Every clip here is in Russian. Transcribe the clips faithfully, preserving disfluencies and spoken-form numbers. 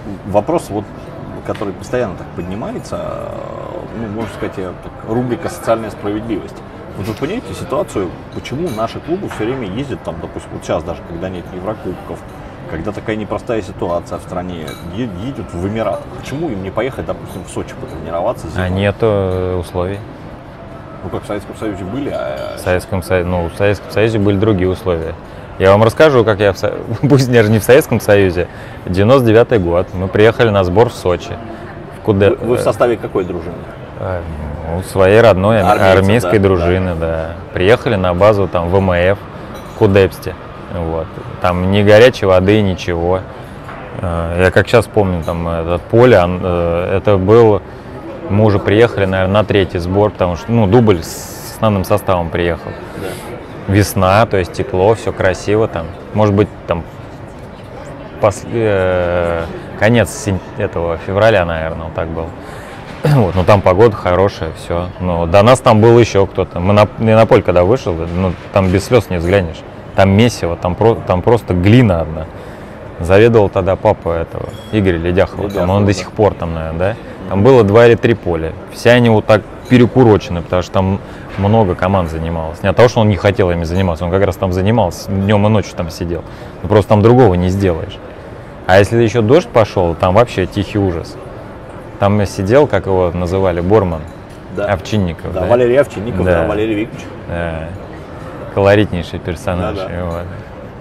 вопрос, вот, который постоянно так поднимается, ну, можно сказать, рубрика «Социальная справедливость». Вот вы понимаете ситуацию, почему наши клубы все время ездят, там, допустим, вот сейчас даже, когда нет Еврокубков, когда такая непростая ситуация в стране, едут в Эмират. Почему им не поехать, допустим, в Сочи потренироваться? А нету условий. Ну, как в Советском Союзе были, а... В Советском, ну, в Советском Союзе были другие условия. Я вам расскажу, как я, в Со... пусть даже не в Советском Союзе, девяносто девятый год, мы приехали на сбор в Сочи. В Куда... вы, вы в составе какой дружины? Ну, своей родной Армейцев, армейской да? дружины, да. да. Приехали на базу там вэ эм эф в Кудепсте. Вот. Там ни горячей воды, ничего. Я как сейчас помню, там это поле, это был, мы уже приехали, наверное, на третий сбор, потому что, ну, дубль с основным составом приехал. Да. Весна, то есть тепло, все красиво там. Может быть, там после, э, конец этого февраля, наверное, вот так был. Вот, ну там погода хорошая, все. Но до нас там был еще кто-то. Мы на, на поле когда вышел, ну там без слез не взглянешь. Там месиво, там, про, там просто глина одна. Заведовал тогда папа этого, Игоря Ледяхова. Ледяхова, там, он да. до сих пор там, наверное, да? Там было два или три поля. Все они вот так перекурочены, потому что там много команд занималось. Не от того, что он не хотел ими заниматься, он как раз там занимался, днем и ночью там сидел. Ну, просто там другого не сделаешь. А если еще дождь пошел, там вообще тихий ужас. Там я сидел, как его называли, Борман, да. Овчинников. Да, да? Валерий Овчинников, да. да, Валерий Викторович. Да. Колоритнейший персонаж. Да, да. Вот.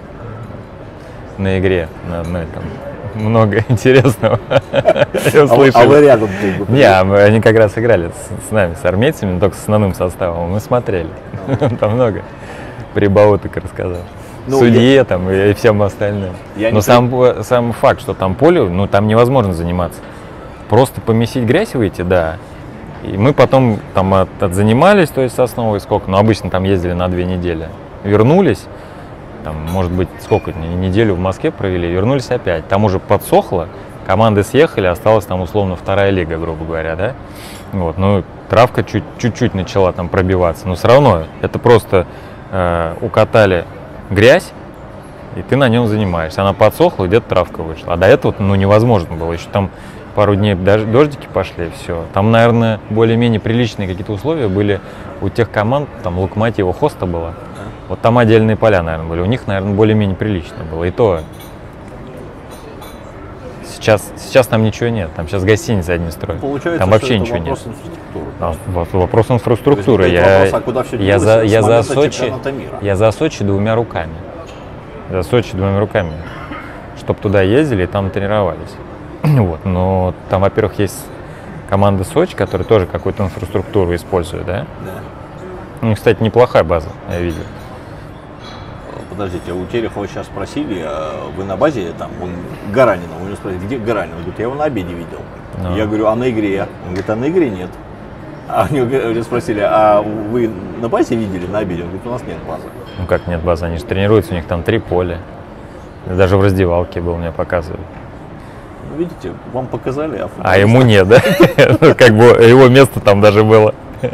На игре, на одной там много интересного. А вы рядом? Не, они как раз играли с нами, с армейцами, только с основным составом. Мы смотрели. Там много прибауток рассказал. Ну, судье я, там и всем остальным. Но сам, при... сам факт, что там поле, ну там невозможно заниматься. Просто помесить грязь выйти, да. И мы потом там от, отзанимались, то есть с основой сколько, ну обычно там ездили на две недели. Вернулись, там, может быть, сколько, неделю в Москве провели, вернулись опять. Там уже подсохло, команды съехали, осталась там условно вторая лига, грубо говоря, да. Вот, ну травка чуть, чуть-чуть начала там пробиваться, но все равно это просто э, укатали грязь, и ты на нем занимаешься. Она подсохла, где-то травка вышла. А до этого ну, невозможно было. Еще там пару дней дождики пошли, все. Там, наверное, более-менее приличные какие-то условия были у тех команд, там Локомотива Хоста была. Вот там отдельные поля, наверное, были. У них, наверное, более-менее прилично было. И то сейчас, сейчас там ничего нет. Там сейчас гостиницы одни строят. Получается, там вообще ничего вопрос нет. Инфраструктуры. А, вопрос инфраструктуры. Я, вопрос, а куда все я, за, я, за Сочи, мира? я за Сочи двумя руками. За Сочи двумя руками. Чтобы туда ездили и там тренировались. Вот. Но там, во-первых, есть команда Сочи, которая тоже какую-то инфраструктуру использует, да? Да. Ну, кстати, неплохая база, я видел. Подождите, у Терехова сейчас спросили, вы на базе, там, он Гаранина, у него спросили, где Гаранин? Он говорит, я его на обеде видел. Но. Я говорю, а на игре? Он говорит, а на игре нет. А они спросили, а вы на базе видели на обеде? Он говорит, у нас нет базы. Ну как нет базы, они же тренируются, у них там три поля. Даже в раздевалке был, мне показывали. Ну, видите, вам показали, а А ему нет, да? Как бы его место там даже было.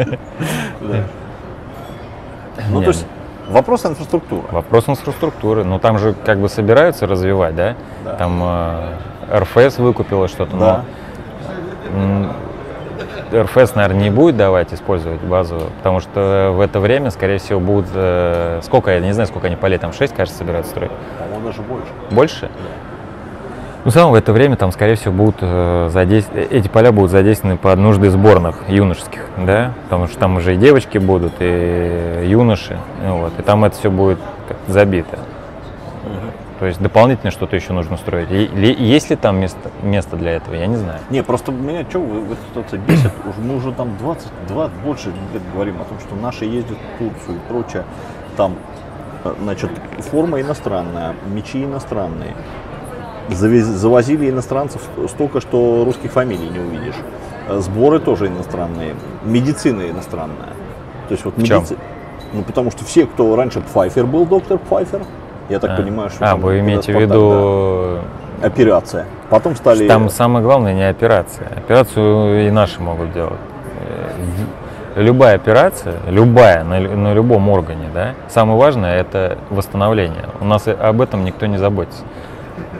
Ну, то есть вопрос инфраструктуры. Вопрос инфраструктуры. Ну, там же как бы собираются развивать, да? Да. Там э, эр эф эс выкупила что-то, да. но эр эф эс, наверное, не будет давать использовать базу, потому что в это время, скорее всего, будут... Э, сколько, я не знаю, сколько они полей, там шесть, кажется, собираются строить. По-моему, даже больше. Больше? Да. Ну, в целом, в это время там, скорее всего, будут э, задействованы, эти поля будут задействованы под нужды сборных юношеских, да, потому что там уже и девочки будут, и юноши, вот, и там это все будет как-то забито. Угу. То есть дополнительно что-то еще нужно строить. И, есть ли там место, место для этого, я не знаю. Не, просто меня что в этой ситуации бесит, мы уже там двадцать два больше лет говорим о том, что наши ездят в Турцию и прочее, там, значит, форма иностранная, мячи иностранные. Завозили иностранцев столько, что русских фамилий не увидишь. Сборы тоже иностранные, медицина иностранная. То есть вот медицина. Ну потому что все, кто раньше Пфайфер был, доктор Пфайфер, я так а. понимаю, что. А, там, вы имеете в виду да, операция. Потом стали. Там самое главное не операция. Операцию и наши могут делать. Любая операция, любая, на, на любом органе, да, самое важное это восстановление. У нас об этом никто не заботится.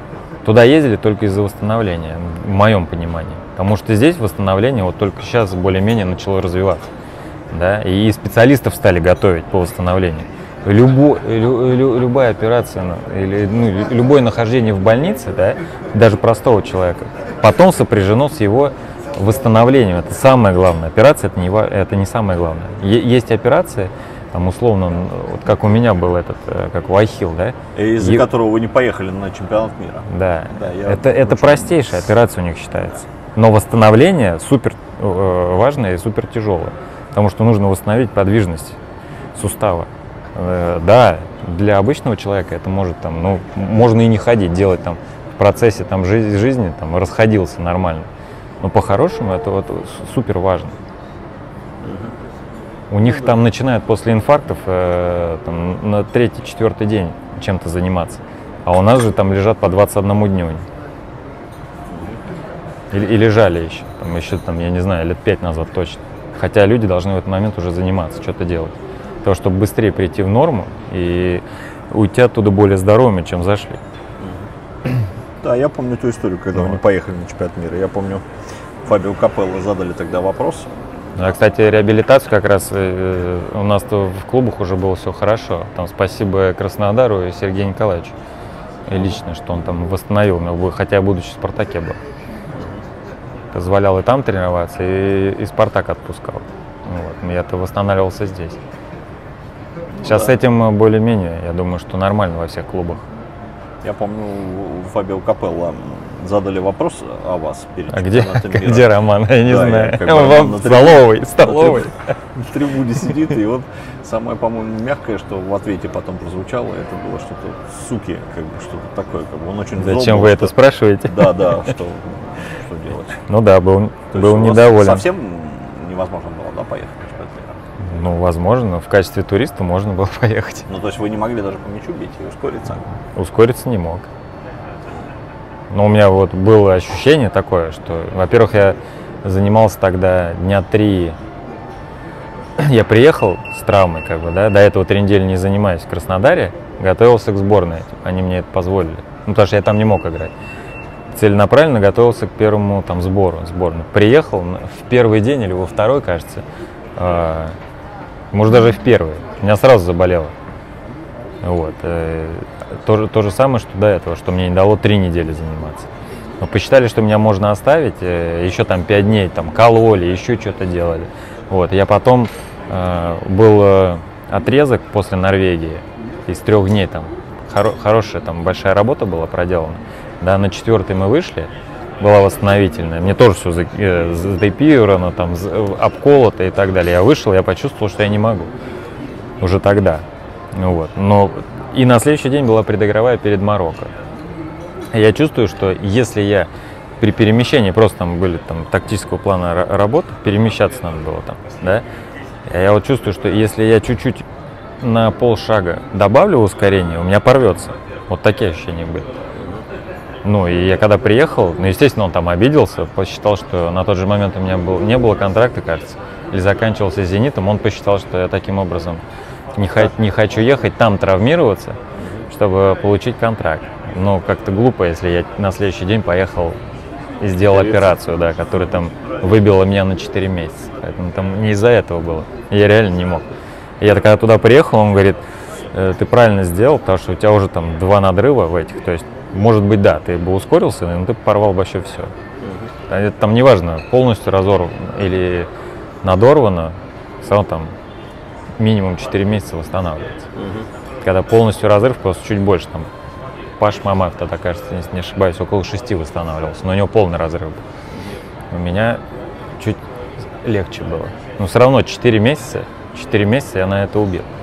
Туда ездили только из-за восстановления, в моем понимании. Потому что здесь восстановление вот только сейчас более-менее начало развиваться. Да? И специалистов стали готовить по восстановлению. Любо, лю, лю, любая операция или ну, любое нахождение в больнице, да, даже простого человека, потом сопряжено с его восстановлением. Это самое главное. Операция это не, это не самое главное. Есть операции, там условно, вот как у меня был этот, как у Ахилл, да? Из-за и... которого вы не поехали на чемпионат мира. Да, да это, это простейшая операция у них считается. Но восстановление супер э, важное и супер тяжелое, потому что нужно восстановить подвижность сустава. Э, да, для обычного человека это может там, ну, можно и не ходить, делать там в процессе там жизни, жизни там расходился нормально. Но по-хорошему это вот супер важно. У них там начинают после инфарктов э, там, на третий-четвертый день чем-то заниматься. А у нас же там лежат по двадцать одному дню. И, и лежали еще. Там еще, там, я не знаю, лет пять назад точно. Хотя люди должны в этот момент уже заниматься, что-то делать. Для того, чтобы быстрее прийти в норму и уйти оттуда более здоровыми, чем зашли. Да, я помню ту историю, когда ну. мы поехали на чемпионат мира. Я помню, Фабио Капелло задали тогда вопрос. А, кстати, реабилитацию как раз э, у нас-то в клубах уже было все хорошо. Там спасибо Краснодару и Сергею Николаевичу. И лично, что он там восстановил меня, хотя я будучи в «Спартаке» был. Позволял и там тренироваться, и, и «Спартак» отпускал. Вот. Я-то восстанавливался здесь. Сейчас да. с этим более-менее, я думаю, что нормально во всех клубах. Я помню, Фабио Капелло задали вопрос о вас перед а где, мира. где Роман? Я не да, знаю. Я, как бы, Вам в столовой, столовой. На трибуне сидит, и вот самое, по-моему, мягкое, что в ответе потом прозвучало, это было что-то суки, как бы что-то такое. Как бы он очень Зачем вы это спрашиваете? Да, да, что, что делать. Ну да, был, был недоволен. Совсем невозможно было, да, поехать? Ну, возможно, в качестве туриста можно было поехать. Ну, то есть вы не могли даже по мячу бить и ускориться? Ускориться не мог. Но у меня вот было ощущение такое, что, во-первых, я занимался тогда дня три. Я приехал с травмой, как бы, да, до этого три недели не занимаюсь в Краснодаре, готовился к сборной. Они мне это позволили. Ну, потому что я там не мог играть. Целенаправленно готовился к первому там сбору, сборной. Приехал в первый день или во второй, кажется, э, может, даже в первый. Меня сразу заболело. Вот. То же, то же самое, что до этого, что мне не дало три недели заниматься. Но посчитали, что меня можно оставить, еще там пять дней там кололи, еще что-то делали. Вот. Я потом, э, был отрезок после Норвегии, из трех дней там, хоро, хорошая там большая работа была проделана. Да, на четвертый мы вышли, была восстановительная. Мне тоже все затейпировано, там, обколото и так далее. Я вышел, я почувствовал, что я не могу. Уже тогда. Вот. Но и на следующий день была предыгровая перед Марокко. Я чувствую, что если я при перемещении, просто там были там тактического плана работы, перемещаться надо было там, да, я вот чувствую, что если я чуть-чуть на полшага добавлю ускорение, у меня порвется. Вот такие ощущения были. Ну, и я когда приехал, ну, естественно, он там обиделся, посчитал, что на тот же момент у меня был, не было контракта, кажется, или заканчивался с «Зенитом», он посчитал, что я таким образом не, х- не хочу ехать там травмироваться, чтобы получить контракт. Ну, как-то глупо, если я на следующий день поехал и сделал операцию, да, которая там выбила меня на четыре месяца. Поэтому там не из-за этого было. Я реально не мог. И я когда туда приехал, он говорит, ты правильно сделал, потому что у тебя уже там два надрыва в этих, то есть, может быть, да, ты бы ускорился, но ты порвал вообще все. Это там неважно, полностью разорвано или надорвано, все равно там минимум четыре месяца восстанавливается. Uh-huh. Когда полностью разрыв, просто чуть больше, там, Паш Мамаев тогда, кажется, если не ошибаюсь, около шести восстанавливался, но у него полный разрыв был. У меня чуть легче было. Но все равно четыре месяца, четыре месяца я на это убил.